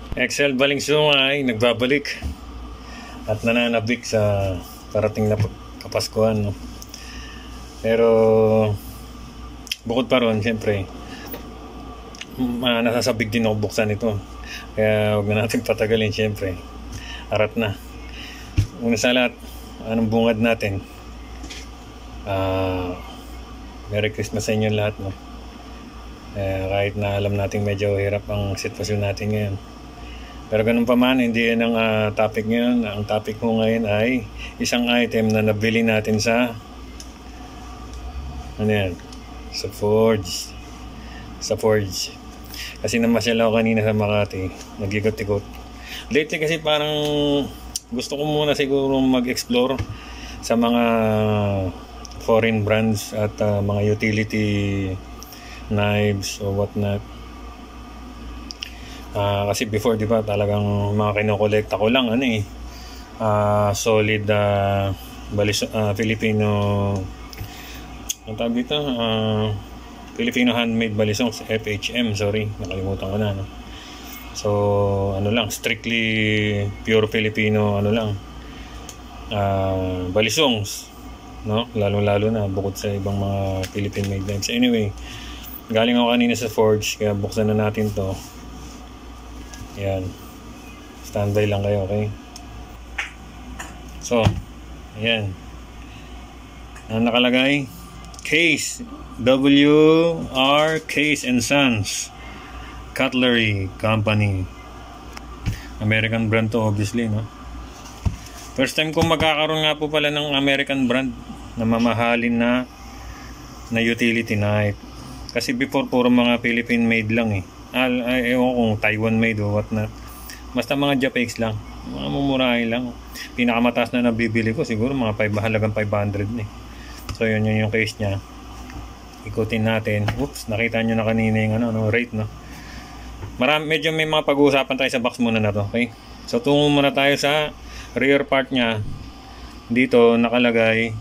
Excel Balingsungay nagbabalik at nananabik sa parating na Kapaskuhan, no? Pero bukod pa ron, siyempre nasasabig din ako buksan ito, kaya huwag na natin patagalin. Siyempre arat na. Una sa lahat, anong bungad natin? Merry Christmas sa inyo lahat, no? Kahit na alam natin medyo hirap ang sitwasyon natin ngayon, pero ganun pa man, hindi yan ang topic ngayon. Ang topic ko ngayon ay isang item na nabili natin sa sa Forge. Kasi namasyal ako kanina sa Makati, nag-ikot-ikot. Lately kasi parang gusto ko muna siguro mag-explore sa mga foreign brands at mga utility knives o whatnot. Kasi before, di ba, talagang mga kinokolekta ko lang solid Filipino, ang tawag dito, Filipino handmade balisong, FHM, sorry, nakalimutan ko na, no? So lang, strictly pure Filipino balisongs, no? Lalo na bukod sa ibang mga Philippine made knives. Anyway, galing ako kanina sa Forge, kaya buksan na natin to. Yan, standby lang kayo, okay? So ayan, ang nakalagay, Case, WR Case and Sons Cutlery Company, American brand to, obviously, no? First time kong magkakaroon nga po pala ng American brand na mamahalin na utility knife. Kasi before, puro mga Philippine made lang ewan kung Taiwan made o whatnot. Basta mga Japex lang, mga mumurahin lang. Pinakamataas na nabibili ko siguro mga halagang 500 na. So yun yung case nya. Ikutin natin. Oops, nakita nyo na kanina yung rate, no? Medyo may mga pag-uusapan tayo sa box muna na to, okay? So tungo muna tayo sa rear part nya. Dito nakalagay,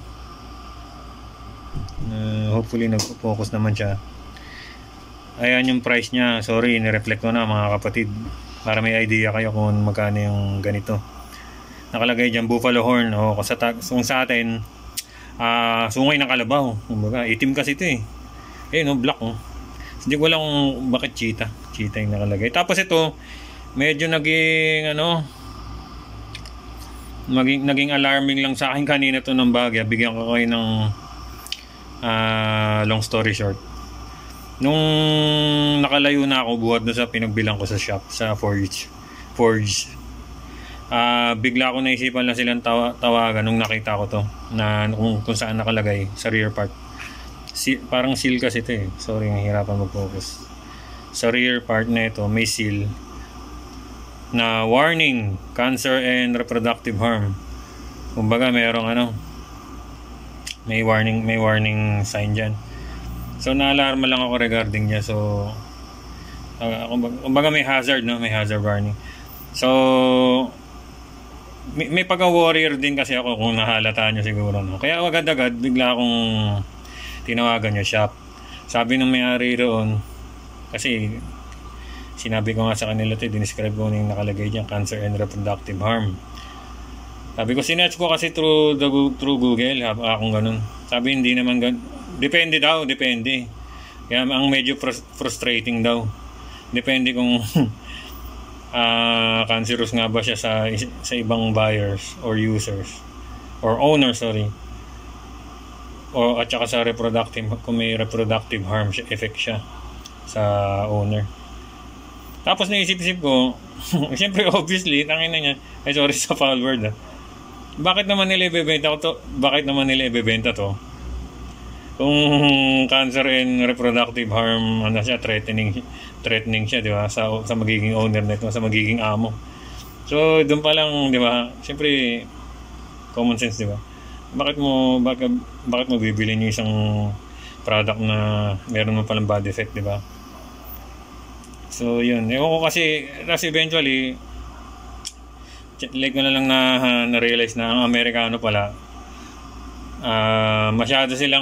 hopefully nag-focus naman siya. Ayan yung price nya. Sorry, nireflect ko na, mga kapatid, para may idea kayo kung magkano yung ganito. Nakalagay dyan buffalo horn, o kung sa atin sungay ng kalabaw. Kumbaga, itim kasi ito black, hindi ko alam kung bakit cheetah yung nakalagay. Tapos ito, medyo naging naging alarming lang sa akin kanina to ng bagya. Bigyan ko kayo ng long story short. Nung nakalayo na ako buhat na sa pinagbilang ko sa shop, sa Forge, bigla ko naisipan lang silang tawagan nung nakita ko to, na kung saan nakalagay sa rear part. Parang seal kasi ito sorry, nahihirapan mag-focus. Sa rear part na ito may seal na warning, cancer and reproductive harm. Kumbaga merong may warning sign dyan. So naalarma lang ako regarding niya. So kumbaga may hazard, no? May hazard warning. So may pagka-warrior din kasi ako, kung nahalata nyo siguro, no? Kaya agad-agad bigla akong tinawagan yung shop. Sabi ng may-ari roon, kasi sinabi ko nga sa kanila dinescribe ko yung nakalagay dyan, cancer and reproductive harm. Sabi ko, sinerch ko kasi through Google, akong ganun. Sabi, hindi naman ganun. Depende. Kaya ang medyo frustrating daw. Depende kung cancerous nga ba siya sa ibang buyers or users or owners, sorry. O at saka sa reproductive, kung may reproductive harm effect siya sa owner. Tapos naisip-isip ko, siyempre obviously, tangina niya, sorry sa foul word, bakit naman nila ibebenta to? Kung cancer and reproductive harm, threatening siya, di ba? Sa magiging owner nito, sa magiging amo. So, doon pa lang, di ba? Siyempre, common sense, di ba? Bakit mo bibili niyo isang product na meron mo palang bad effect, di ba? So, yun. Ewan ko kasi eventually, like ko na lang na-realize na ang Amerikano pala, masyado silang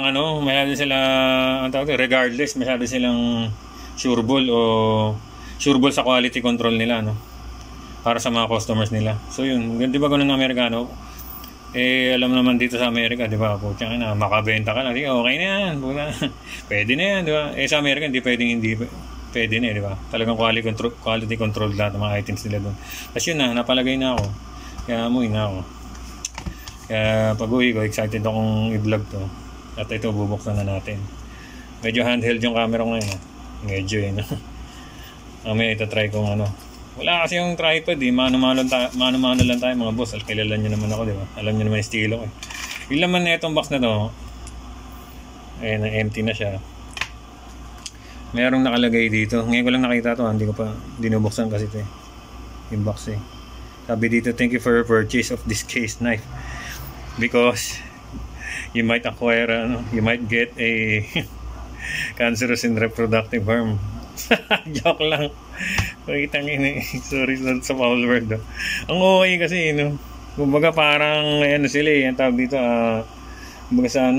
regardless, masyado silang sureball sa quality control nila, no? para sa mga customers nila. So yun, di ba ganun ng Amerikano? Eh, alam naman dito sa Amerika, di ba? Pucha na, makabenta ka lang. Okay na yan. Pwede na yan, di ba? Eh, sa Amerika, hindi pwede na, di ba? Talagang quality control lahat ng mga items nila doon. Tapos yun na, napalagay na ako. Kaya amuin na ako. Kaya pag-uwi ko, excited akong i-vlog to. At ito, bubuksan na natin. Medyo handheld yung camera ko ngayon. Medyo no? Mamaya itatry kong ano. Wala kasi yung tripod mano-mano lang tayo mga boss. Kilala nyo naman ako, di ba? Alam nyo naman yung estilo ko Yung laman na itong box na to, ayun, empty na siya. Merong nakalagay dito. Ngayon ko lang nakita to, hindi ko pa dinubuksan kasi ito yung box Sabi dito, thank you for your purchase of this case knife because you might acquire you might get a cancerous and reproductive harm. Joke lang. Sorry sa foul word. Ang okay kasi kumbaga parang sila ang tawag dito kumbaga sa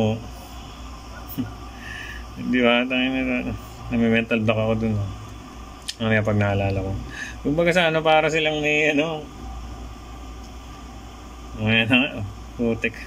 di ba nami-mental block ako dun mamaya pag naalala ko kumbaga sa para silang may putik.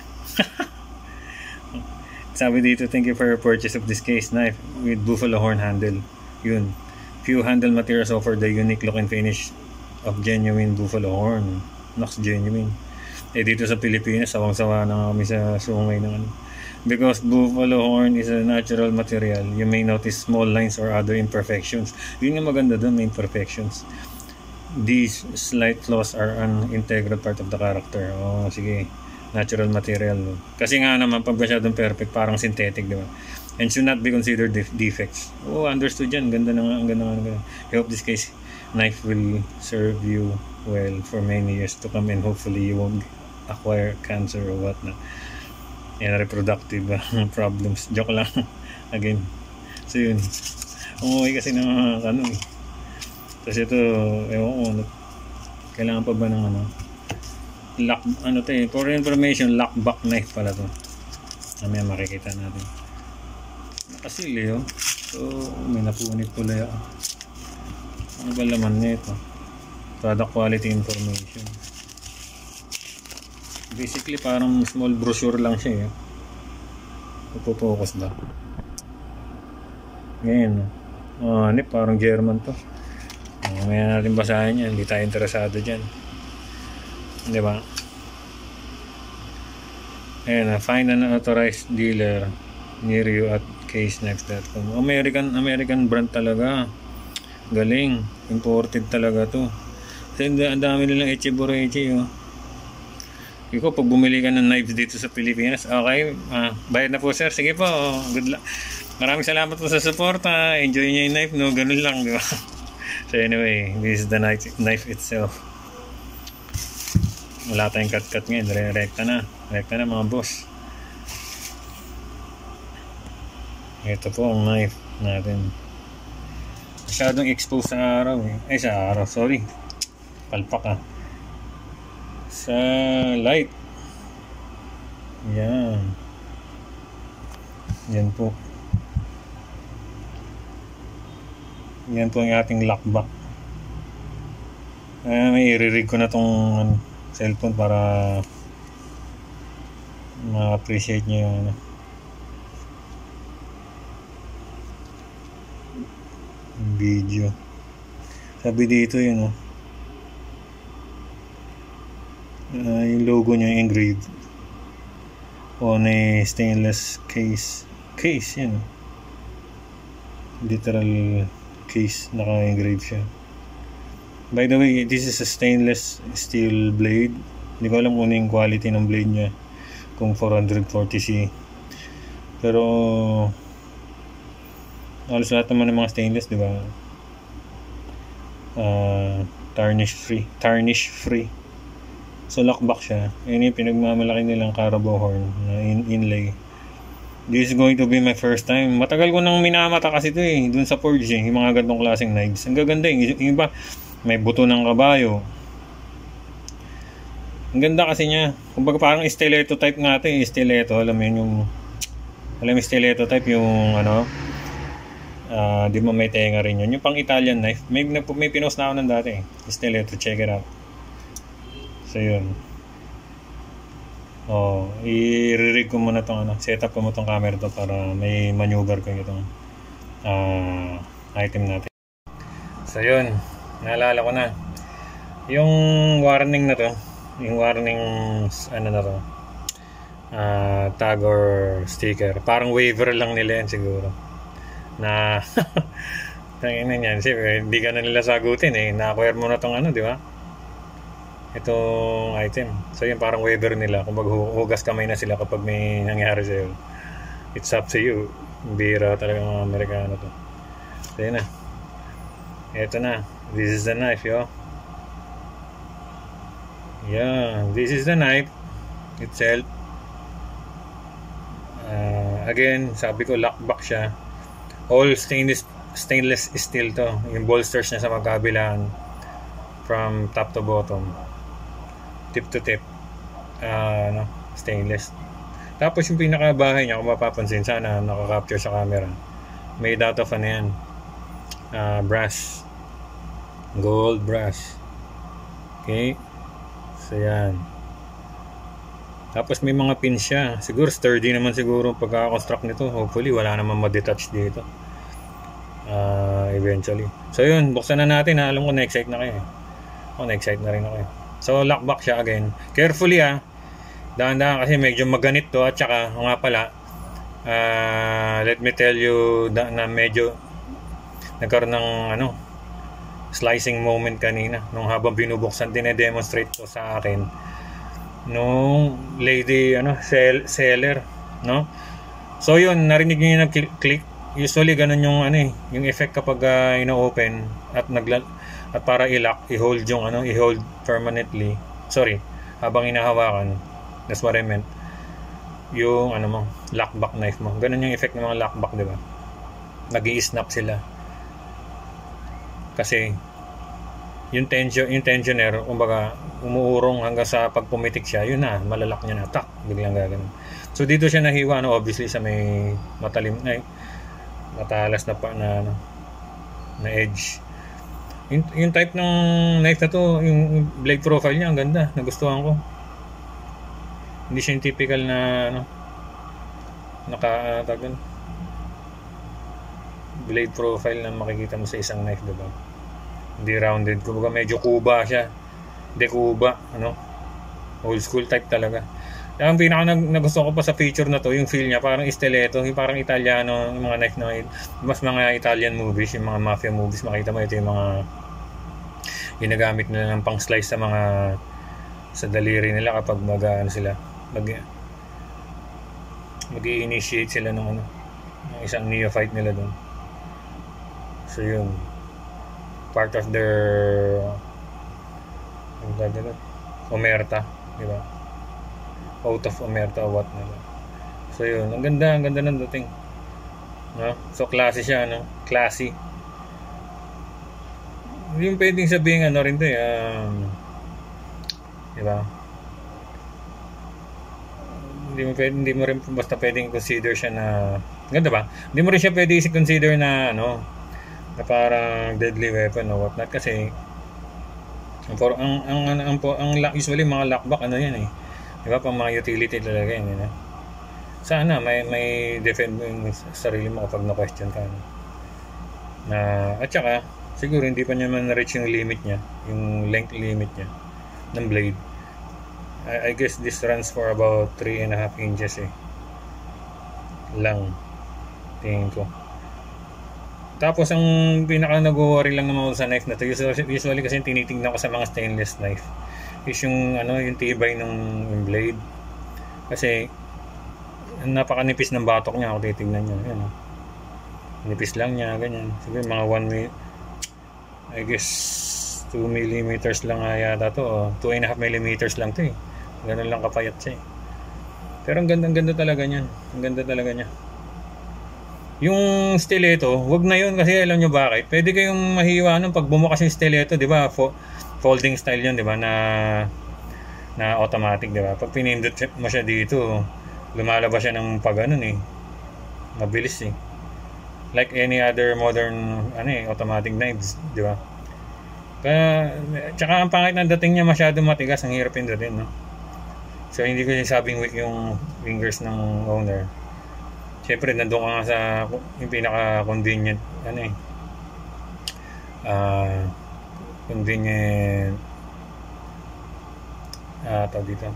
Sabi dito, thank you for your purchase of this case knife with buffalo horn handle. Yun. Few handle materials offer the unique look and finish of genuine buffalo horn. Nox genuine. Dito sa Pilipinas, sawang-sawa na kami sa sungay ng Because buffalo horn is a natural material, you may notice small lines or other imperfections. Yun yung maganda doon, may imperfections. These slight flaws are an integral part of the character. Sige. Natural material. Kasi nga naman, pag masyadong perfect, parang synthetic, di ba? And should not be considered defects. Understood yan. Ganda na nga. I hope this case knife will serve you well for many years to come and hopefully you won't acquire cancer or whatnot. And reproductive problems. Joke lang. Again. So yun. Okay kasi na Tapos ito, kailangan pa ba ng lock, for information, lockback knife pala to. Mamaya makikita natin. Nakasili So, may napunit pala yan. Ano ba laman nito? Product quality information. Basically, parang small brochure lang siya Pupo-focus ba? Ngayon, parang German to. Mamaya natin basahin yan. Hindi tayo interesado dyan. Di ba? Ayan, find an authorized dealer near you at caseknives.com. American brand talaga. Galing. Imported talaga to. Kasi ang dami nilang eche-boreche Ikaw, pag bumili ka ng knives dito sa Pilipinas, okay, bayad na po sir. Sige po, good luck. Maraming salamat po sa support. Enjoy nyo yung knife, ganun lang, di ba? So anyway, this is the knife itself. Wala tayong cut ngayon. Rekta na mga boss. Ito po ang knife natin. Masyadong exposed sa araw sorry. Palpak sa light. Yan po. Yan po ang ating lockback. May i-rig ko na tong cellphone para ma-appreciate nyo yung video. Sabi dito yun yung logo niya engraved on a stainless case yan literal case, naka-engrave siya. By the way, this is a stainless steel blade. Hindi ko alam kung yung quality ng blade niya, kung 440C. Pero halos lahat naman ng mga stainless, di ba? Tarnish free. So lockback siya. Yun yung pinagmamalaki nilang Carabao horn na inlay. This is going to be my first time. Matagal ko nang minamata kasi ito dun sa Forge yung mga gantong klaseng knives. Ang gaganda yung iba may buto ng kabayo. Ang ganda kasi niya. Kumbaga parang stiletto type nga ito stiletto. Alam mo yun yung stiletto type yung Di ba may tenga rin yun. Yung pang Italian knife, may pinost na ako ng dati. Stiletto, check it out. So yun. I-rig ko muna tong set up ko mo tong camera to para may maneuver ko itong item natin. So yun, naalala ko na. Yung warning na to, yung warning na to, tag or sticker, parang waiver lang nila yan siguro. Na tangina niyan, siyempre hindi ka na nila sagutin na-acquire mo na tong di ba? Itong item. So yun, parang waiver nila. Kung maghugas kamay na sila kapag may nangyari sa'yo. It's up to you. Bira talaga mga Amerikano to. So yun na. Ito na. This is the knife, yo. Yeah, this is the knife itself. Again, sabi ko lockback siya. All stainless steel to. Yung bolsters niya sa magkabilaan from top to bottom, tip to tip, stainless. Tapos yung pinakabahay niya, kung mapapansin, sana nakaka-capture sa camera, made out of brass, gold brass. Okay, so yan. Tapos may mga pins siya. Siguro sturdy naman siguro pagka-construct nito. Hopefully wala naman ma-detach dito eventually. So yun, buksan na natin. Alam ko na-excite na kayo. Na-excite na rin ako. So lockback siya again. Carefully dahan-dahan kasi medyo maganit to. At saka nga pala, let me tell you na medyo nagkaroon ng slicing moment kanina nung habang binubuksan. Dine-demonstrate ko sa akin nung lady seller, no? So yun, narinig niyo yung nag-click. Usually ganun yung yung effect kapag ino-open at at para i-lock, i-hold yung i-hold permanently. Sorry, habang inahawakan. That's what I meant. Yung mo, lockback knife mo. Ganun yung effect ng mga lockback, di ba? Nag-i-snap sila. Kasi yung tensioner, kumbaga, umuurong hanggang sa pag pumitik siya, yun na, malalak niya na, tak, biglang gagawin. So dito siya nahiwa, obviously sa may matalas na edge. Yung type ng knife na to, yung blade profile niya, ang ganda, nagustuhan ko. Hindi siya yung typical na blade profile na makikita mo sa isang knife, diba? Hindi rounded, kumbaga medyo kuba siya. Kuba, old school type talaga. Ang pinaka nagustuhan ko pa sa feature na to, yung feel niya parang stiletto, yung parang Italiano, yung mga knife na mas mga Italian movies, yung mga mafia movies, makita mo ito yung mga ginagamit nila ng pang slice sa daliri nila kapag mag-i-initiate sila ng isang neophyte nila doon. So yun, part of their omerta, di ba? Out of omerta or what nila. So yun, ang ganda ng dating. No? So classy siya, classy. Hindi mo pwedeng sabihin rin to di ba? Hindi mo rin basta pwedeng consider siya na ganda ba? Hindi mo rin siya pwedeng i-consider na na parang deadly weapon or whatnot kasi usually mga lockback yan di ba, pang mga utility talaga yan sana may defend mo yung sarili mo kapag na-question ka at saka siguro hindi pa niya man na-reach yung limit niya, yung length limit niya ng blade. I guess this runs for about 3.5 inches lang tingin ko. Tapos ang pinaka nag-worry lang naman sa knife na to, usually kasi tinitingnan ko sa mga stainless knife is yung yung tibay ng blade. Kasi napakanipis ng batok niya kung titingnan niyo. Nipis lang niya, ganyan. Siguro mga 1 I guess 2 millimeters lang yata to, 2.5 millimeters lang to Ganun lang kapayat siya Pero ang ganda talaga niyan. Ang ganda talaga niya. Yung stiletto, wag na yun kasi alam nyo bakit. Pwede kayong mahiwa pag bumukas yung stiletto, di ba? Folding style yun, di ba? Na automatic, di ba? Pag pinindot mo siya dito, lumalabas siya ng pag Mabilis like any other modern automatic knives, di ba? Kaya, tsaka ang pangit ng dating niya, masyado matigas, ang hirap pindutin, no? So hindi ko sinasabing weak yung fingers ng owner. Siyempre, nandun ka nga sa yung pinaka-convenient, convenient, tawag dito,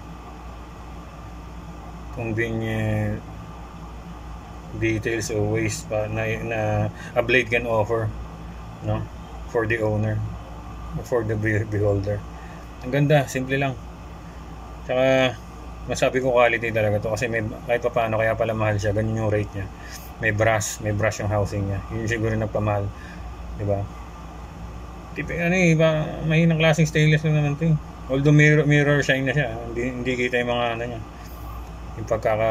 convenient details or ways pa na a blade can offer, no, for the owner, for the beholder. Ang ganda, simple lang. Tsaka masabi ko quality talaga to kasi may, kahit pa paano kaya pala mahal siya, ganyan yung rate niya. May brush yung housing niya. Yun siguro nagpamahal, di ba? Iba, mahinang klaseng stainless lang naman to. Although mirror shine na siya, hindi kita yung mga niya. Yung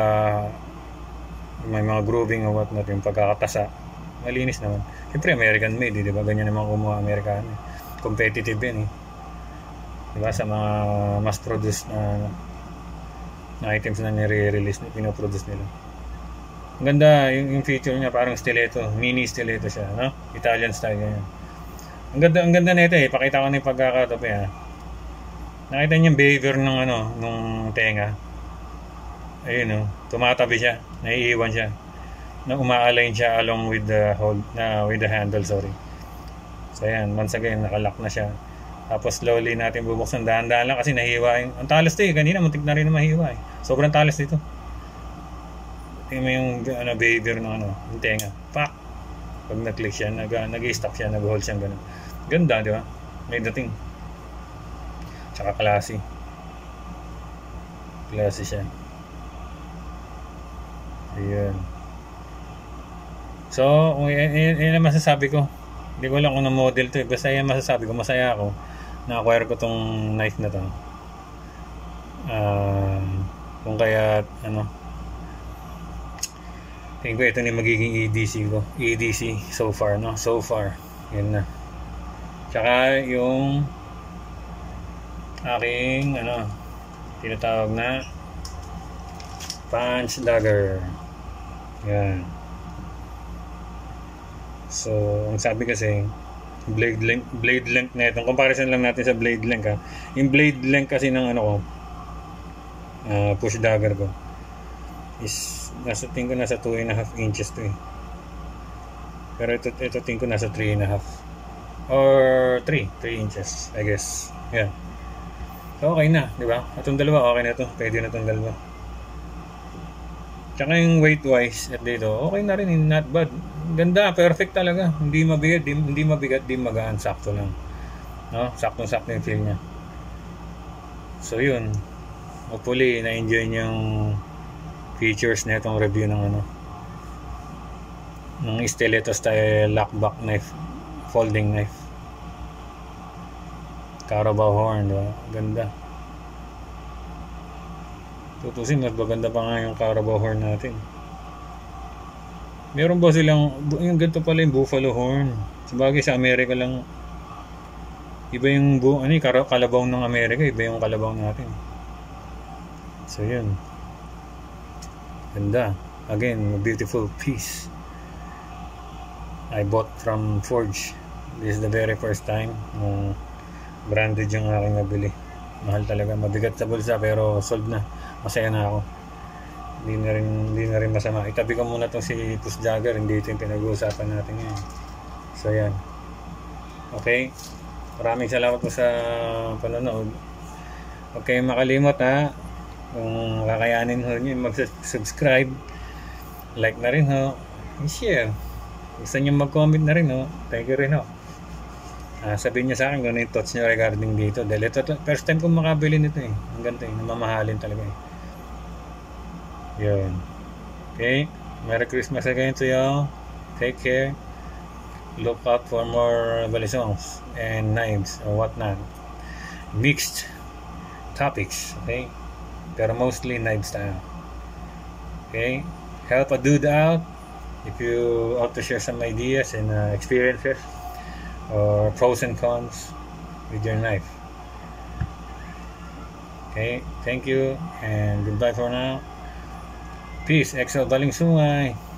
may mga grooving o whatnot, yung pagkakatasa, malinis naman. Siyempre American made, di ba? Ganyan naman kumuha Amerikano. Competitive yan, diba, sa mga mass produced na items na nire-release, pinoproduce nila. Ang ganda yung feature niya, parang stiletto, mini stiletto siya, no? Italian style ganyan. Ang ganda nito pakita ko na yung pagkakatabi, nakita niyo yung behavior ng nung tenga. Ayun, tumatabi siya, naiiwan siya, na uma-align siya along with the handle, sorry. So ayan, once again nakalock na siya. Tapos slowly natin bubuksan, dahan-dahan lang kasi nahiwa ang talas kanina muntik na rin na mahiwa sobrang talas dito. Tingnan mo yung behavior ng yung tenga, pak, pag nag-click siya, nag-i-stop siya, nag-hold siya, ganun. Ganda, di ba? May dating, tsaka classy siya. Ayan. So yan ang masasabi ko. Hindi ko lang kung na model to basta yan masasabi ko, masaya ako na-acquire ko tong knife na to. Kung kaya tingin ko ito na magiging EDC so far, no? So far yan na. Tsaka yung aking tinatawag na punch dagger, yan. So ang sabi kasi blade length na itong comparison lang natin sa blade length, yung blade length kasi ng push dagger ko is tingin ko nasa 2.5 inches to pero ito tingin ko nasa 3.5 or 3 inches I guess, yeah. So okay na, di ba? Itong dalawa okay na to, pwede na itong dalawa. Tsaka yung weight wise at dito okay na rin, not bad, ganda, perfect talaga, hindi mabigat, di magaan, sakto lang, no? Sakto yung feel niya. So yun, hopefully na-enjoy niyo yung features na itong review ng stiletto style lockback knife, folding knife, Carabao horn, diba? Ganda. Tutusin, mas maganda pa nga yung Carabao horn natin. Meron ba silang yung ganito pala yung buffalo horn? Sabagay sa Amerika lang iba yung kalabaw ng Amerika, iba yung kalabaw natin. So yun, ganda. Again, a beautiful piece I bought from Forge. This is the very first time branded yung aking nabili. Mahal talaga, mabigat sa bulsa pero sold na, masaya na ako. Hindi na rin masama. Itabi ko muna itong si Push Dagger, hindi ito yung pinag-uusapan natin ngayon. So yan, okay, maraming salamat po sa panonood. Huwag kayong makalimot kung kakayanin ho nyo mag-subscribe, like na rin ho, share. Gusto nyo mag-comment na rin ho, thank you rin ho. Sabihin nyo sa akin kung ano yung thoughts nyo regarding dito, dahil ito first time kong makabili nito ang ganito namamahalin talaga yun. Okay, Merry Christmas again to y'all, take care, look out for more balisongs and knives or whatnot, mixed topics, okay, pero mostly knives style. Okay, help a dude out if you want to share some ideas and experiences or pros and cons with your knife. Okay, thank you and goodbye for now. Peace, Excel Baling Sungay.